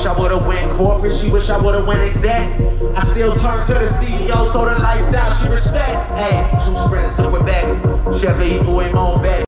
wish I would've went corporate, she wish I would've went exec. I still turn to the CEO, so the lifestyle she respect. Hey, two sprinters, so we're back. Chef, equal in my own bag.